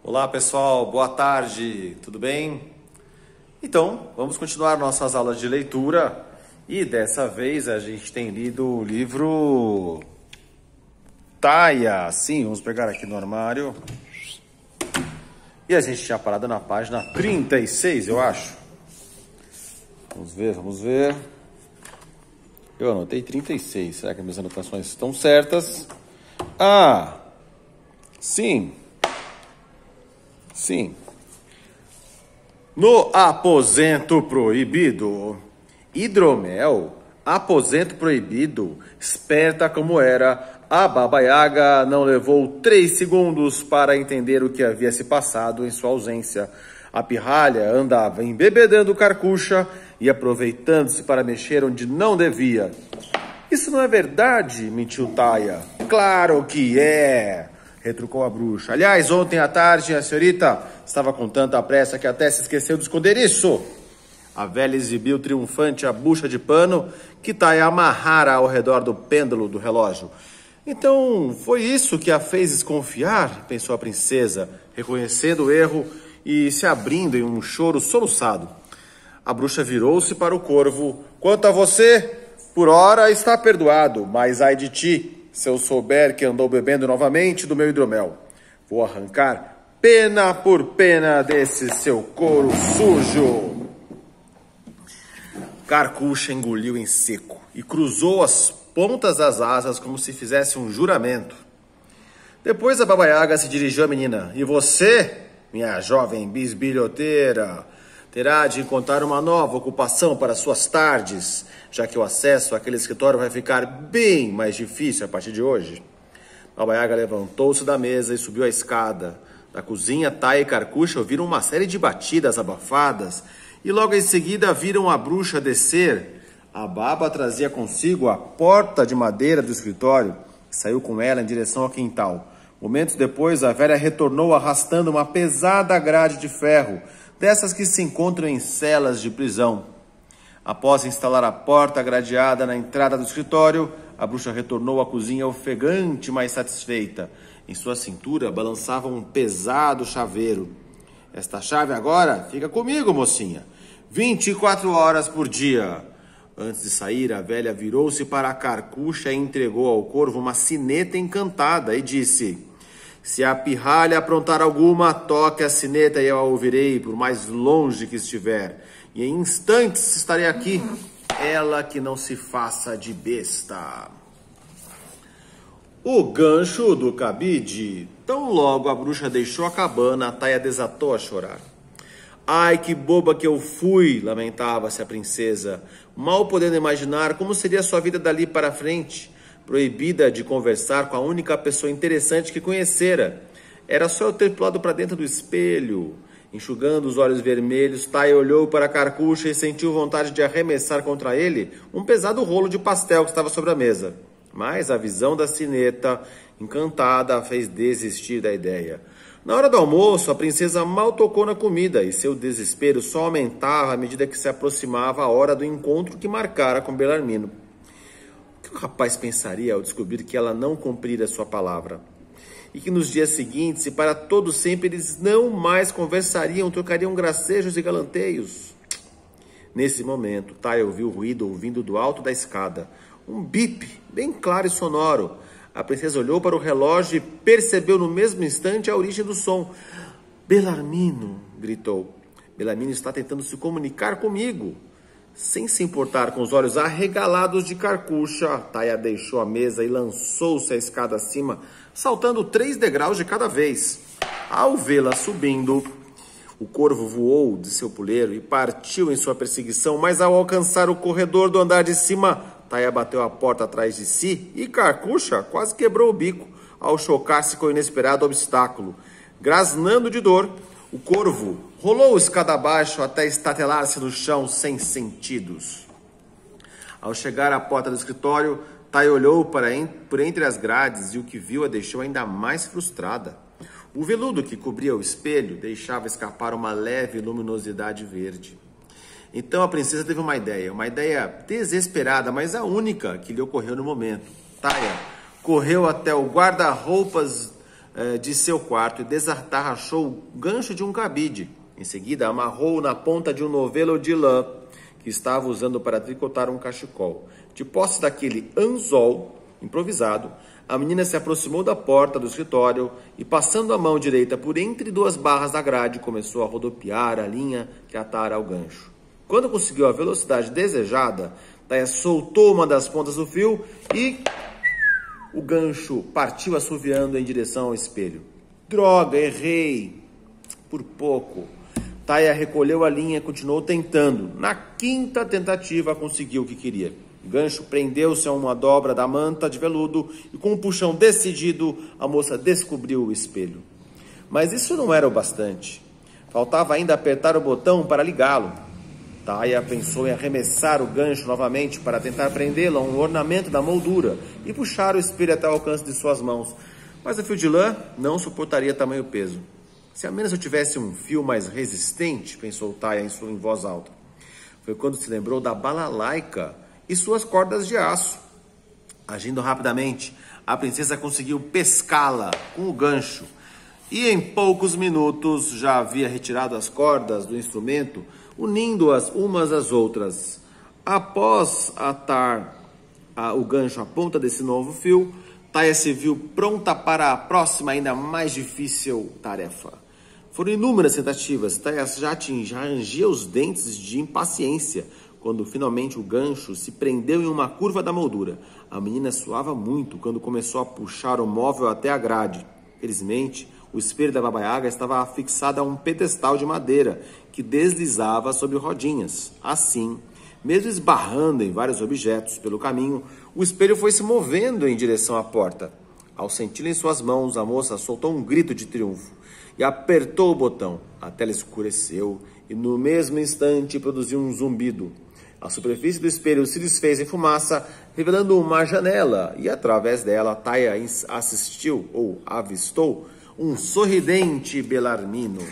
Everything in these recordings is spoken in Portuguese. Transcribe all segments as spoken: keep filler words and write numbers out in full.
Olá pessoal, boa tarde, tudo bem? Então, vamos continuar nossas aulas de leitura e dessa vez a gente tem lido o livro Taia. Sim, vamos pegar aqui no armário. E a gente tinha parado na página trinta e seis, eu acho. Vamos ver, vamos ver. Eu anotei trinta e seis, será que minhas anotações estão certas? Ah, sim. Sim. No aposento proibido, Hidromel, aposento proibido, esperta como era, a Baba Yaga não levou três segundos para entender o que havia se passado em sua ausência. A pirralha andava embebedando Carcucha e aproveitando-se para mexer onde não devia. Isso não é verdade, mentiu Taia. Claro que é, retrucou a bruxa. Aliás, ontem à tarde a senhorita estava com tanta pressa que até se esqueceu de esconder isso. A velha exibiu triunfante a bucha de pano que Taia amarrara ao redor do pêndulo do relógio. Então, foi isso que a fez desconfiar, pensou a princesa, reconhecendo o erro e se abrindo em um choro soluçado. A bruxa virou-se para o corvo. Quanto a você, por hora está perdoado, mas ai de ti, se eu souber que andou bebendo novamente do meu hidromel. Vou arrancar pena por pena desse seu couro sujo. Carcucha engoliu em seco e cruzou as pontas das asas como se fizesse um juramento. Depois a Baba Yaga se dirigiu à menina. E você, minha jovem bisbilhoteira, terá de encontrar uma nova ocupação para suas tardes, já que o acesso àquele escritório vai ficar bem mais difícil a partir de hoje. Baba Yaga levantou-se da mesa e subiu a escada. Da cozinha, Taia e Carcucha ouviram uma série de batidas abafadas e logo em seguida viram a bruxa descer. A Baba trazia consigo a porta de madeira do escritório e saiu com ela em direção ao quintal. Momentos depois, a velha retornou arrastando uma pesada grade de ferro, dessas que se encontram em celas de prisão. Após instalar a porta gradeada na entrada do escritório, a bruxa retornou à cozinha ofegante, mas satisfeita. Em sua cintura balançava um pesado chaveiro. Esta chave agora fica comigo, mocinha. vinte e quatro horas por dia. Antes de sair, a velha virou-se para a Carcucha e entregou ao corvo uma sineta encantada e disse: se a pirralha aprontar alguma, toque a sineta e eu a ouvirei por mais longe que estiver. E em instantes estarei aqui, ela que não se faça de besta. O gancho do cabide. Tão logo a bruxa deixou a cabana, a Taia desatou a chorar. Ai, que boba que eu fui, lamentava-se a princesa, mal podendo imaginar como seria sua vida dali para frente. Proibida de conversar com a única pessoa interessante que conhecera. Era só eu ter pulado para dentro do espelho. Enxugando os olhos vermelhos, Taia olhou para Carcucha e sentiu vontade de arremessar contra ele um pesado rolo de pastel que estava sobre a mesa. Mas a visão da sineta encantada a fez desistir da ideia. Na hora do almoço, a princesa mal tocou na comida e seu desespero só aumentava à medida que se aproximava a hora do encontro que marcara com Belarmino. O que o rapaz pensaria ao descobrir que ela não cumprira sua palavra? E que nos dias seguintes e para todo sempre eles não mais conversariam, trocariam gracejos e galanteios? Nesse momento, Taia ouviu o ruído ouvindo do alto da escada. Um bip, bem claro e sonoro. A princesa olhou para o relógio e percebeu no mesmo instante a origem do som. Belarmino, gritou. Belarmino está tentando se comunicar comigo. Sem se importar com os olhos arregalados de Carcucha, Taia deixou a mesa e lançou-se a escada acima, saltando três degraus de cada vez. Ao vê-la subindo, o corvo voou de seu puleiro e partiu em sua perseguição, mas ao alcançar o corredor do andar de cima, Taia bateu a porta atrás de si e Carcucha quase quebrou o bico ao chocar-se com o inesperado obstáculo. Grasnando de dor, o corvo rolou escada abaixo até estatelar-se no chão sem sentidos. Ao chegar à porta do escritório, Taia olhou para en- por entre as grades e o que viu a deixou ainda mais frustrada. O veludo que cobria o espelho deixava escapar uma leve luminosidade verde. Então a princesa teve uma ideia, uma ideia desesperada, mas a única que lhe ocorreu no momento. Taia correu até o guarda-roupas eh, de seu quarto e desatarrachou o gancho de um cabide. Em seguida, amarrou-o na ponta de um novelo de lã que estava usando para tricotar um cachecol. De posse daquele anzol improvisado, a menina se aproximou da porta do escritório e, passando a mão direita por entre duas barras da grade, começou a rodopiar a linha que atara ao gancho. Quando conseguiu a velocidade desejada, Taia soltou uma das pontas do fio e o gancho partiu assoviando em direção ao espelho. Droga, errei! Por pouco. Taia recolheu a linha e continuou tentando. Na quinta tentativa, conseguiu o que queria. O gancho prendeu-se a uma dobra da manta de veludo e, com um puxão decidido, a moça descobriu o espelho. Mas isso não era o bastante. Faltava ainda apertar o botão para ligá-lo. Taia pensou em arremessar o gancho novamente para tentar prendê-lo a um ornamento da moldura e puxar o espelho até o alcance de suas mãos. Mas o fio de lã não suportaria tamanho peso. Se ao menos eu tivesse um fio mais resistente, pensou Taia em, sua, em voz alta. Foi quando se lembrou da balalaica e suas cordas de aço. Agindo rapidamente, a princesa conseguiu pescá-la com o gancho e em poucos minutos já havia retirado as cordas do instrumento, unindo-as umas às outras. Após atar a, o gancho à ponta desse novo fio, Taia se viu pronta para a próxima, ainda mais difícil tarefa. Foram inúmeras tentativas. Taia já rangia os dentes de impaciência quando finalmente o gancho se prendeu em uma curva da moldura. A menina suava muito quando começou a puxar o móvel até a grade. Felizmente, o espelho da Baba Yaga estava fixado a um pedestal de madeira que deslizava sobre rodinhas. Assim, mesmo esbarrando em vários objetos pelo caminho, o espelho foi se movendo em direção à porta. Ao senti-la em suas mãos, a moça soltou um grito de triunfo e apertou o botão. A tela escureceu e no mesmo instante produziu um zumbido. A superfície do espelho se desfez em fumaça, revelando uma janela, e através dela Taia assistiu, ou avistou, um sorridente Belarmino.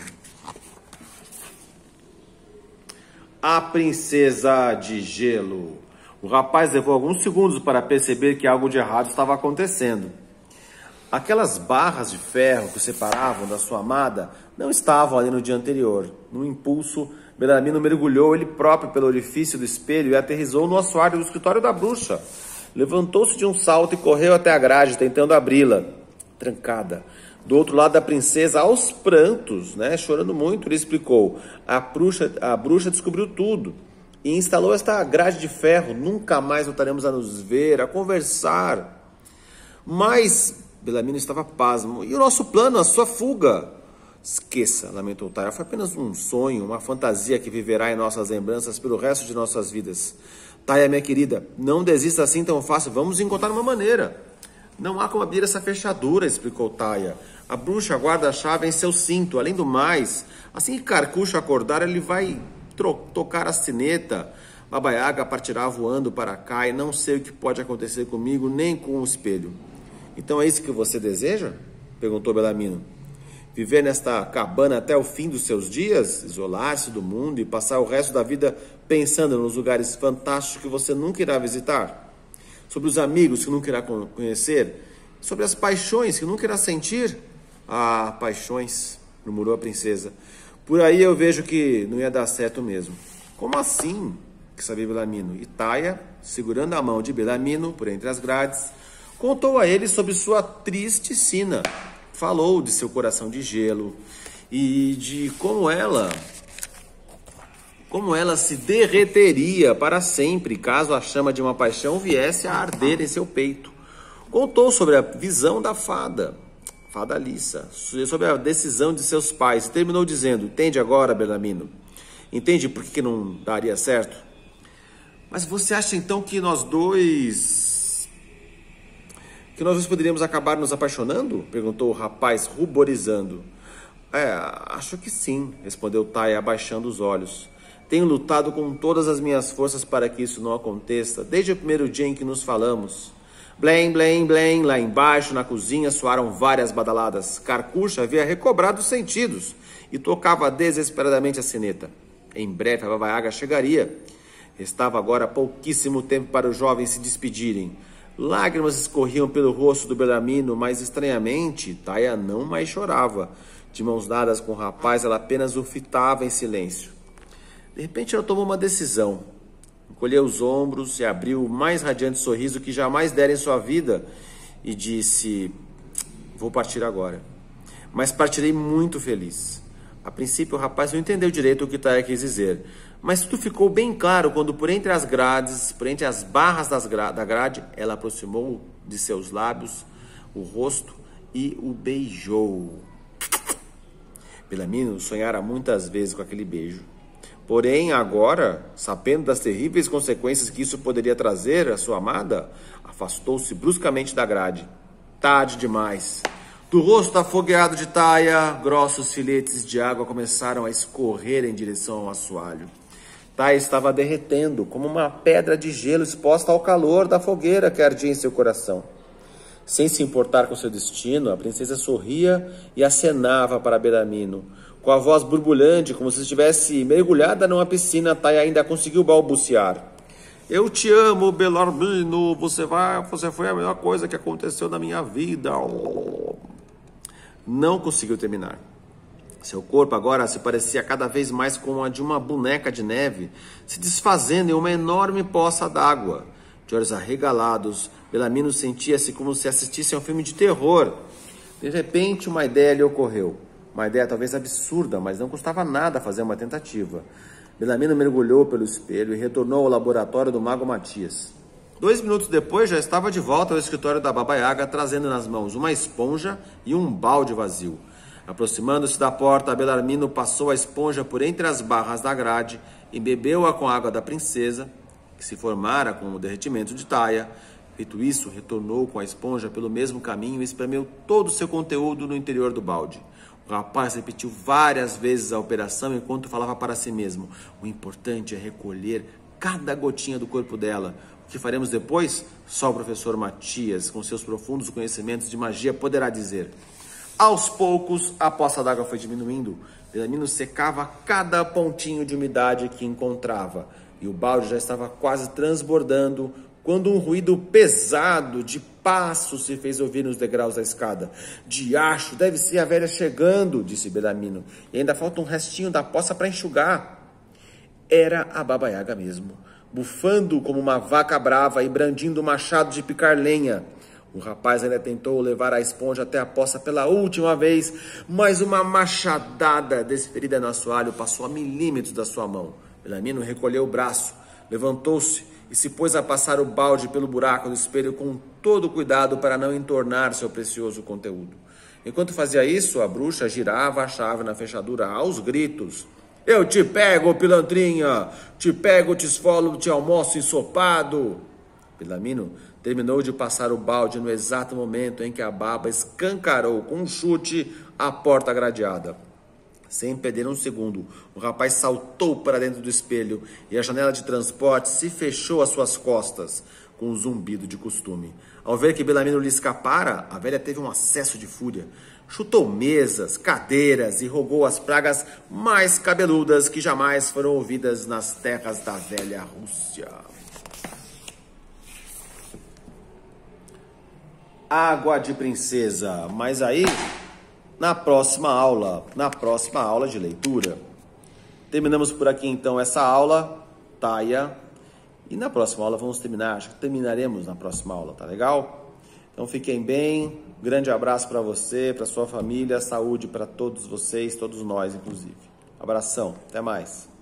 A princesa de gelo. O rapaz levou alguns segundos para perceber que algo de errado estava acontecendo. Aquelas barras de ferro que o separavam da sua amada não estavam ali no dia anterior. No impulso, Belarmino mergulhou ele próprio pelo orifício do espelho e aterrissou no assoalho do escritório da bruxa. Levantou-se de um salto e correu até a grade, tentando abri-la, trancada. Do outro lado da princesa, aos prantos, né, chorando muito, ele explicou. A bruxa, a bruxa descobriu tudo e instalou esta grade de ferro. Nunca mais voltaremos a nos ver, a conversar. Mas Belarmino estava pasmo. E o nosso plano, a sua fuga? Esqueça, lamentou Taia. Foi apenas um sonho, uma fantasia que viverá em nossas lembranças pelo resto de nossas vidas. Taia, minha querida, não desista assim tão fácil. Vamos encontrar uma maneira. Não há como abrir essa fechadura, explicou Taia. A bruxa guarda a chave em seu cinto. Além do mais, assim que Carcucho acordar, ele vai tocar a sineta. Baba Yaga partirá voando para cá e não sei o que pode acontecer comigo, nem com o espelho. Então é isso que você deseja? Perguntou Belarmino. Viver nesta cabana até o fim dos seus dias? Isolar-se do mundo e passar o resto da vida pensando nos lugares fantásticos que você nunca irá visitar? Sobre os amigos que nunca irá conhecer? Sobre as paixões que nunca irá sentir? Ah, paixões, murmurou a princesa. Por aí eu vejo que não ia dar certo mesmo. Como assim? Que sabia Belarmino. E Taia, segurando a mão de Belarmino por entre as grades, contou a ele sobre sua triste sina. Falou de seu coração de gelo e de como ela, como ela se derreteria para sempre caso a chama de uma paixão viesse a arder em seu peito. Contou sobre a visão da fada, fada Lissa, sobre a decisão de seus pais e terminou dizendo: entende agora, Belarmino? Entende por que não daria certo? Mas você acha então que nós dois... Que nós poderíamos acabar nos apaixonando? Perguntou o rapaz, ruborizando. É, acho que sim, respondeu Taia, abaixando os olhos. Tenho lutado com todas as minhas forças para que isso não aconteça, desde o primeiro dia em que nos falamos. Blém, blém, blém, lá embaixo, na cozinha, soaram várias badaladas. Carcucho havia recobrado os sentidos e tocava desesperadamente a sineta. Em breve a Baba Yaga chegaria. Restava agora pouquíssimo tempo para os jovens se despedirem. Lágrimas escorriam pelo rosto do Belarmino, mas estranhamente, Taia não mais chorava. De mãos dadas com o rapaz, ela apenas o fitava em silêncio. De repente, ela tomou uma decisão. Encolheu os ombros e abriu o mais radiante sorriso que jamais dera em sua vida e disse: vou partir agora, mas partirei muito feliz. A princípio, o rapaz não entendeu direito o que Taia quis dizer, mas tudo ficou bem claro quando, por entre as grades, por entre as barras das gra da grade, ela aproximou de seus lábios o rosto e o beijou. Belarmino sonhara muitas vezes com aquele beijo. Porém, agora, sabendo das terríveis consequências que isso poderia trazer à sua amada, afastou-se bruscamente da grade. Tarde demais. Do rosto afogueado de Taia, grossos filetes de água começaram a escorrer em direção ao assoalho. Taia estava derretendo, como uma pedra de gelo exposta ao calor da fogueira que ardia em seu coração. Sem se importar com seu destino, a princesa sorria e acenava para Belarmino. Com a voz borbulhante, como se estivesse mergulhada numa piscina, Taia ainda conseguiu balbuciar: eu te amo, Belarmino, você, vai, você foi a melhor coisa que aconteceu na minha vida. Não conseguiu terminar. Seu corpo agora se parecia cada vez mais com a de uma boneca de neve, se desfazendo em uma enorme poça d'água. De olhos arregalados, Belarmino sentia-se como se assistisse a um filme de terror. De repente, uma ideia lhe ocorreu. Uma ideia talvez absurda, mas não custava nada fazer uma tentativa. Belarmino mergulhou pelo espelho e retornou ao laboratório do Mago Matias. Dois minutos depois, já estava de volta ao escritório da Baba Yaga, trazendo nas mãos uma esponja e um balde vazio. Aproximando-se da porta, Belarmino passou a esponja por entre as barras da grade e bebeu-a com a água da princesa, que se formara com o derretimento de Taia. Feito isso, retornou com a esponja pelo mesmo caminho e espremeu todo o seu conteúdo no interior do balde. O rapaz repetiu várias vezes a operação enquanto falava para si mesmo: o importante é recolher cada gotinha do corpo dela. O que faremos depois? Só o professor Matias, com seus profundos conhecimentos de magia, poderá dizer. Aos poucos, a poça d'água foi diminuindo. Belarmino secava cada pontinho de umidade que encontrava, e o balde já estava quase transbordando, quando um ruído pesado de passos se fez ouvir nos degraus da escada. Diacho, deve ser a velha chegando, disse Belarmino, e ainda falta um restinho da poça para enxugar. Era a Baba Yaga mesmo, bufando como uma vaca brava e brandindo o machado de picar lenha. O rapaz ainda tentou levar a esponja até a poça pela última vez, mas uma machadada desferida no assoalho passou a milímetros da sua mão. Belarmino recolheu o braço, levantou-se e se pôs a passar o balde pelo buraco do espelho com todo cuidado para não entornar seu precioso conteúdo. Enquanto fazia isso, a bruxa girava a chave na fechadura aos gritos. Eu te pego, pilantrinha! Te pego, te esfolo, te almoço ensopado! Belarmino terminou de passar o balde no exato momento em que a baba escancarou com um chute a porta gradeada. Sem perder um segundo, o rapaz saltou para dentro do espelho e a janela de transporte se fechou às suas costas, com um zumbido de costume. Ao ver que Belarmino lhe escapara, a velha teve um acesso de fúria. Chutou mesas, cadeiras e rogou as pragas mais cabeludas que jamais foram ouvidas nas terras da velha Rússia. Água de princesa, mas aí, na próxima aula, na próxima aula de leitura. Terminamos por aqui então essa aula, Taia, e na próxima aula vamos terminar, acho que terminaremos na próxima aula, tá legal? Então fiquem bem, grande abraço para você, para sua família, saúde para todos vocês, todos nós inclusive. Abração, até mais.